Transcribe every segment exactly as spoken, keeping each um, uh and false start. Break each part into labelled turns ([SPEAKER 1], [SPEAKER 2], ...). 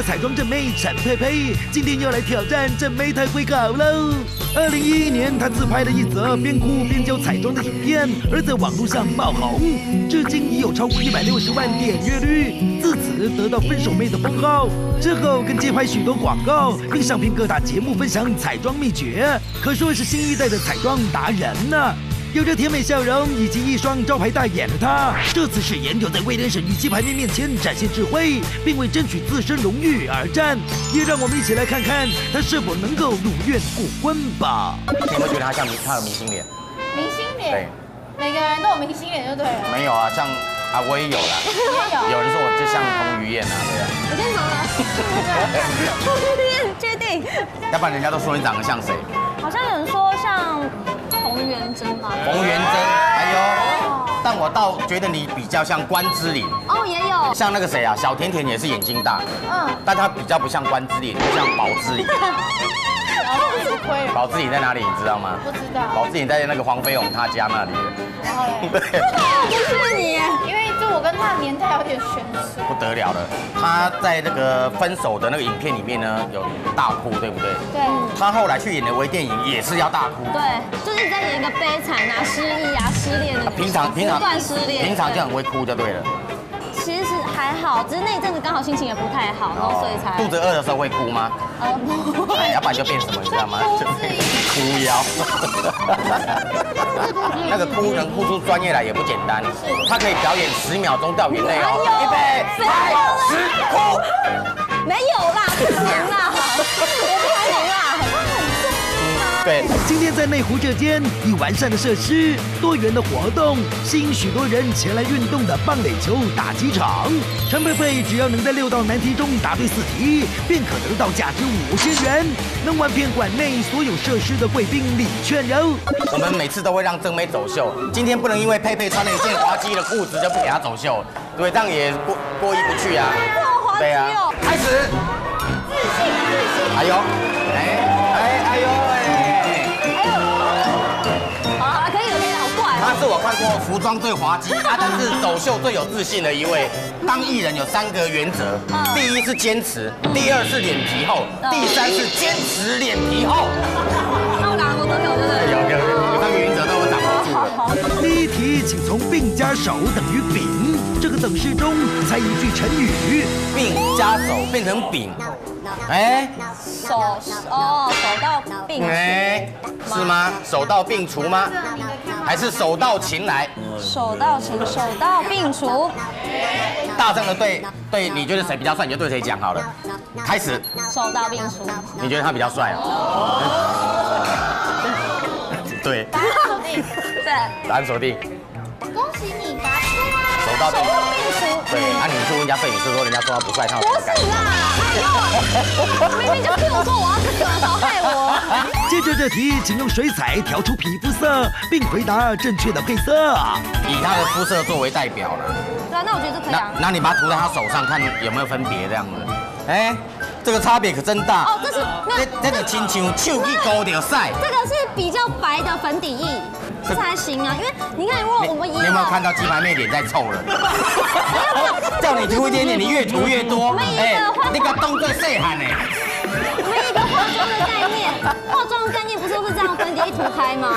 [SPEAKER 1] 彩妆正妹陈佩佩，今天又来挑战正妹太会搞喽。二零一一年，她自拍了一则边哭边教彩妆的影片，而在网络上爆红，至今已有超过一百六十万点阅率，自此得到分手妹的封号。之后更接拍许多广告，并上片各大节目分享彩妆秘诀，可说是新一代的彩妆达人呢。有着甜美笑容以及一双招牌大眼的她，这次誓言就在威廉省与鸡排妹面前展现智慧，并为争取自身荣誉而战。也让我们一起来看看她是否能够如愿过关吧。
[SPEAKER 2] 你有没有觉得她像她有明星脸？
[SPEAKER 3] 明星脸？
[SPEAKER 2] 对，
[SPEAKER 3] 每个人都有明星脸就对了。
[SPEAKER 2] 没有啊，像啊我也有啦。
[SPEAKER 3] 也有。
[SPEAKER 2] 有人说我就像彭于晏啊，对啊。
[SPEAKER 3] 我先走了。彭于晏，确定？
[SPEAKER 2] 要不然人家都说你长得像谁？
[SPEAKER 3] 好像有人说像冯元珍吧。
[SPEAKER 2] 冯元珍，哎呦。但我倒觉得你比较像关之琳
[SPEAKER 3] 哦，也有
[SPEAKER 2] 像那个谁啊，小甜甜也是眼睛大，嗯，但她比较不像关之琳，像宝之琳。宝之琳在哪里？你知道吗？
[SPEAKER 3] 不知道。
[SPEAKER 2] 宝之琳在那个黄飞鸿他家那里。
[SPEAKER 3] 然后嘞？
[SPEAKER 2] 对。
[SPEAKER 3] 不是你，因为就我跟他的年代有点悬殊。
[SPEAKER 2] 不得了了，他在那个分手的那个影片里面呢，有大哭，对不对？
[SPEAKER 3] 对。
[SPEAKER 2] 他后来去演的微电影也是要大哭。
[SPEAKER 3] 对，就是在演一个悲惨啊、失忆啊、失恋的。
[SPEAKER 2] 平常平常
[SPEAKER 3] 断失恋，
[SPEAKER 2] 平常就很会哭就对了。
[SPEAKER 3] 其实还好，只是那一阵子刚好心情也不太好，然后所以才。
[SPEAKER 2] 肚子饿的时候会哭吗？
[SPEAKER 3] 呃，不会。
[SPEAKER 2] 要不然就变什么，你知道吗？就是哭腰。那个哭能哭出专业来也不简单，他可以表演十秒钟掉眼泪哦。预备，开始，哭。
[SPEAKER 3] 没有啦，不行啦，我不行啦。
[SPEAKER 2] 对，
[SPEAKER 1] 今天在内湖这间以完善的设施、多元的活动，吸引许多人前来运动的棒垒球打击场。陈佩佩只要能在六道难题中答对四题，便可得到价值五千元，能玩遍馆内所有设施的贵宾礼券哟。
[SPEAKER 2] 我们每次都会让正妹走秀，今天不能因为佩佩穿了一件滑稽的裤子就不给她走秀，对，这样也过过意不去啊。对啊，开始。
[SPEAKER 3] 自信，自信。
[SPEAKER 2] 哎呦，哎哎哎呦哎。他是我看过服装最滑稽，他但是走秀最有自信的一位。当艺人有三个原则，第一是坚持，第二是脸皮厚，第三是坚持脸皮厚。
[SPEAKER 3] 那我两个都有，对不对？
[SPEAKER 2] 有有有，三个原则都有掌握住了。
[SPEAKER 1] 第一题，请从病加手等于丙这个等式中猜一句成语。
[SPEAKER 2] 病加手变成丙，哎，
[SPEAKER 3] 手哦，手到病除，
[SPEAKER 2] 哎，是吗？手到病除吗？还是手到擒来？
[SPEAKER 3] 手到擒，手到病除。
[SPEAKER 2] 大声的对对，你觉得谁比较帅，你就对谁讲好了。开始。
[SPEAKER 3] 手到病除。
[SPEAKER 2] 你觉得他比较帅哦？对。
[SPEAKER 3] 答案锁定。对。
[SPEAKER 2] 答案锁定。
[SPEAKER 3] 恭喜你答出啊！
[SPEAKER 2] 手到病
[SPEAKER 3] 除。
[SPEAKER 2] 对，啊，你去问人家摄影师说，人家说他不帅，他有
[SPEAKER 3] 不是啦，哎呦，明明就骗我说我要这个，少害我。
[SPEAKER 1] 接着这题，请用水彩调出皮肤色，并回答正确的配色。
[SPEAKER 2] 以他的肤色作为代表了。
[SPEAKER 3] 对啊，那我觉得这可以啊。
[SPEAKER 2] 那那你把它涂在他手上，看有没有分别这样子。哎，这个差别可真大。
[SPEAKER 3] 哦，这是
[SPEAKER 2] 这这个亲像手去勾掉晒。
[SPEAKER 3] 这个是比较白的粉底液，这才行啊。因为你看，如果我们一
[SPEAKER 2] 你有没有看到鸡排妹脸在臭了？叫你涂一点点，你越涂越多。哎，那个动作细汉呢。
[SPEAKER 3] 我们一个化妆的概念，化妆的概念不是都是这样粉底一涂开吗？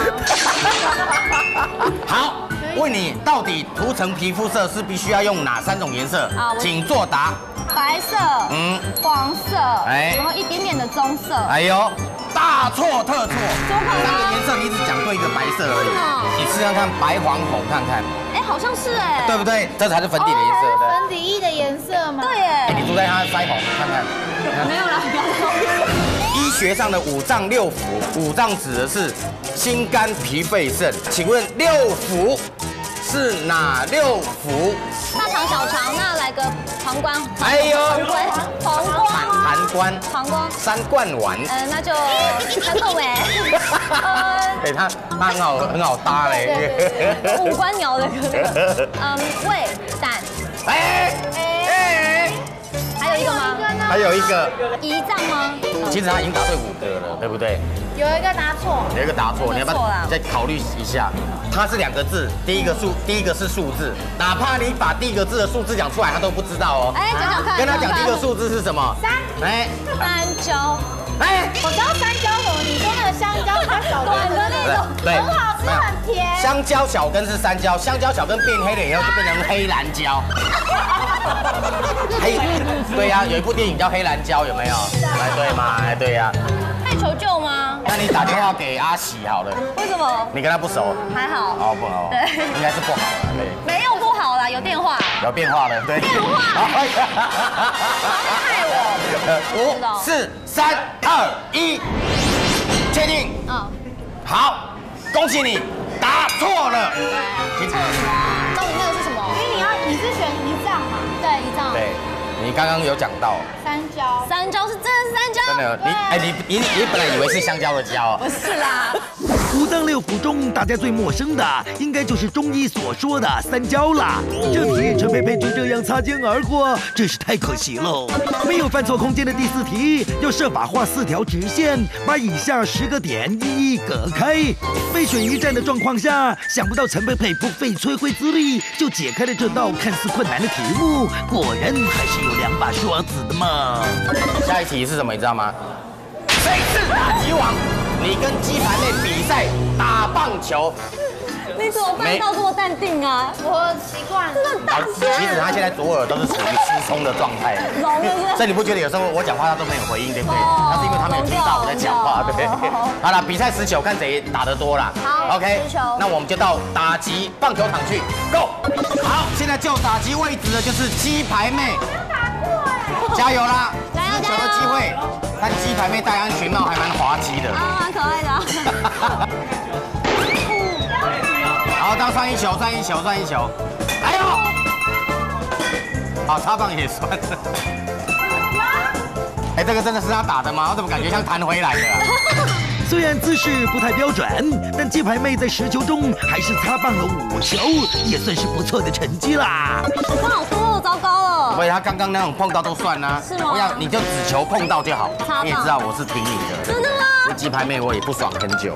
[SPEAKER 2] 好，问你到底涂成皮肤色是必须要用哪三种颜色？请作答。
[SPEAKER 3] 白色，嗯，黄色，哎，然后一点点的棕色。
[SPEAKER 2] 哎呦，大错特错！
[SPEAKER 3] 怎么可能？
[SPEAKER 2] 三个颜色你只讲对一个白色而已。你试试看白黄红看看。
[SPEAKER 3] 哎，好像是哎。
[SPEAKER 2] 对不对？这才是粉底的颜色。
[SPEAKER 3] 粉底液的颜色吗？对耶。
[SPEAKER 2] 你涂在它的腮红看看。
[SPEAKER 3] 没有啦，不要说。
[SPEAKER 2] 医学上的五脏六腑，五脏指的是心肝脾肺肾，请问六腑是哪六腑？
[SPEAKER 3] 大肠小肠，那来个膀胱。
[SPEAKER 2] 哎呦，
[SPEAKER 3] 膀胱，
[SPEAKER 2] 膀胱，
[SPEAKER 3] 膀胱，
[SPEAKER 2] 三冠丸。
[SPEAKER 3] 呃，那就三个尾。
[SPEAKER 2] 对它，它很好，很好搭嘞。
[SPEAKER 3] 五官鸟的那个，嗯，胃、胆。哎哎，还有有一个吗？
[SPEAKER 2] 还有一个
[SPEAKER 3] 胰脏吗？
[SPEAKER 2] 其实他已经答对五个了，对不对？
[SPEAKER 4] 有一个答错，
[SPEAKER 2] 有一个答错，你要不要再考虑一下？它是两个字，第一个数，第一个是数字，哪怕你把第一个字的数字讲出来，他都不知道哦。
[SPEAKER 3] 哎，讲讲看。
[SPEAKER 2] 跟他讲第一个数字是什么？
[SPEAKER 4] 三。
[SPEAKER 2] 哎，
[SPEAKER 3] 三椒。
[SPEAKER 2] 哎，
[SPEAKER 4] 我知道三椒什么？你说那个香蕉比较小
[SPEAKER 3] 短的那种，
[SPEAKER 2] 对，
[SPEAKER 4] 很好吃，很甜。
[SPEAKER 2] 香蕉小根是山椒，香蕉小根变黑了以后就变成黑蓝椒。黑，对呀，有一部电影叫《黑蓝椒》，有没有？哎，对嘛？哎，对呀。
[SPEAKER 3] 可以求救吗？
[SPEAKER 2] 那你打电话给阿喜好了。
[SPEAKER 3] 为什么？
[SPEAKER 2] 你跟他不熟？
[SPEAKER 3] 还好。
[SPEAKER 2] 哦，不好。
[SPEAKER 3] 对，
[SPEAKER 2] 应该是不好了，对。
[SPEAKER 3] 没有不好啦，有电话。
[SPEAKER 2] 有变化了，对。
[SPEAKER 3] 电话。害我。
[SPEAKER 2] 五、四、三、二、一，确定？
[SPEAKER 3] 嗯。
[SPEAKER 2] 好，恭喜你答错了。
[SPEAKER 3] 错什么？到底那个是什么？
[SPEAKER 4] 因为你要你是选胰脏嘛？
[SPEAKER 3] 对，胰脏。
[SPEAKER 2] 对，你刚刚有讲到。
[SPEAKER 4] 三椒。
[SPEAKER 3] 三椒是真的是三椒。
[SPEAKER 2] 真的，你哎你你你本来以为是香蕉的蕉。
[SPEAKER 3] 不是啦。
[SPEAKER 1] 五脏六腑中，大家最陌生的应该就是中医所说的三焦啦。这题陈佩佩就这样擦肩而过，真是太可惜喽。没有犯错空间的第四题，要设法画四条直线，把以下十个点一一隔开。背水一战的状况下，想不到陈佩佩不费吹灰之力就解开了这道看似困难的题目，果然还是有两把刷子的嘛。
[SPEAKER 2] 下一题是什么？你知道吗？谁是打击王？你跟鸡排妹比赛打棒球，
[SPEAKER 3] 你怎么办到这么淡定啊？
[SPEAKER 4] 我习惯了。
[SPEAKER 3] 真的很大声。
[SPEAKER 2] 其实他现在左耳都是处于失聪的状态，
[SPEAKER 3] 聋了。
[SPEAKER 2] 所以你不觉得有时候我讲话他都没有回应，对不对？那是因为他没有听到我在讲话，对不对？好了，比赛十球，看谁打得多啦。
[SPEAKER 3] 好
[SPEAKER 2] ，OK，
[SPEAKER 3] 十球。
[SPEAKER 2] 那我们就到打击棒球场去 ，Go！ 好，现在就打击位置的就是鸡排妹，加油啦！
[SPEAKER 3] 加油
[SPEAKER 2] 十球的机会。但鸡排妹戴安全帽还蛮滑稽的，
[SPEAKER 3] 啊，蛮可爱的、啊。
[SPEAKER 2] 好，当算一球，算一球，算一球。哎呦，好，擦棒也算。哎，这个真的是他打的吗？我怎么感觉像弹回来的、啊？
[SPEAKER 1] 虽然姿势不太标准，但鸡排妹在十球中还是擦棒了五球，也算是不错的成绩啦。
[SPEAKER 3] 刚好多了，糟糕了。
[SPEAKER 2] 所以他刚刚那种碰到都算啦、啊。
[SPEAKER 3] 是吗？
[SPEAKER 2] 我想你就只求碰到就好。你也知道我是挺你的。
[SPEAKER 3] 真的吗？
[SPEAKER 2] 鸡排妹我也不爽很久。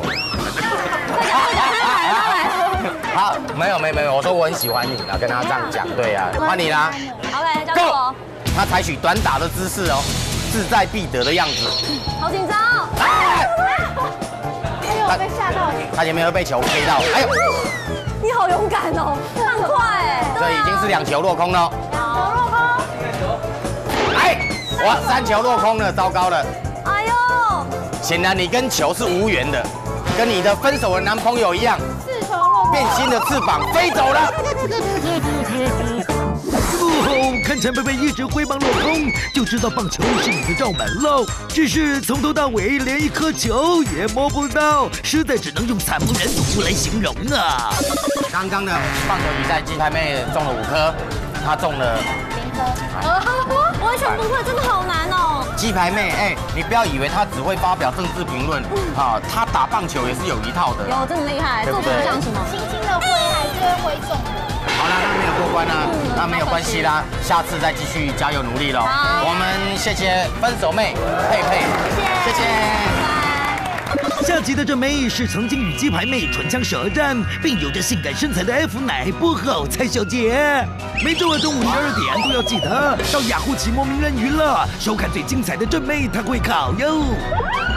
[SPEAKER 3] 好，
[SPEAKER 2] 没有没有没有，我说我很喜欢你啦，跟他这样讲，对呀、啊，换你啦。
[SPEAKER 3] OK， 交给我。
[SPEAKER 2] 他采取短打的姿势哦，志在必得的样子。
[SPEAKER 3] 好紧张。
[SPEAKER 4] 哎呦，被吓到。
[SPEAKER 2] 他前面会被球 K 到，哎呦，
[SPEAKER 3] 你好勇敢哦，很快哎。
[SPEAKER 2] 这已经是两球落空了。
[SPEAKER 4] 两球落空。
[SPEAKER 2] 哎，哇，三球落空了，糟糕了。
[SPEAKER 3] 哎呦，
[SPEAKER 2] 显然你跟球是无缘的，跟你的分手的男朋友一样，
[SPEAKER 4] 四球落空，
[SPEAKER 2] 变心的翅膀飞走了。
[SPEAKER 1] 哦，看陈佩佩一直挥棒落空，就知道棒球是你的罩门喽。只是从头到尾连一颗球也摸不到，实在只能用惨不忍睹来形容啊。
[SPEAKER 2] 刚刚的棒球比赛，鸡排妹中了五颗，她中了
[SPEAKER 4] 零颗。
[SPEAKER 3] 完全不会，真的好难哦。
[SPEAKER 2] 鸡排妹，哎，你不要以为她只会发表政治评论，啊，她打棒球也是有一套的。
[SPEAKER 3] 有，真的厉害，做出像什么？
[SPEAKER 4] 轻轻的挥还是会挥中的。
[SPEAKER 2] 好啦，那没有过关啦，那没有关系啦，下次再继续加油努力喽。我们谢谢分手妹佩佩，谢谢。
[SPEAKER 1] 下集的正妹是曾经与鸡排妹唇枪舌战，并有着性感身材的 F 奶波后蔡小姐。每周二中午十二点都要记得到雅虎奇摩名人娱乐收看最精彩的正妹她会考哟。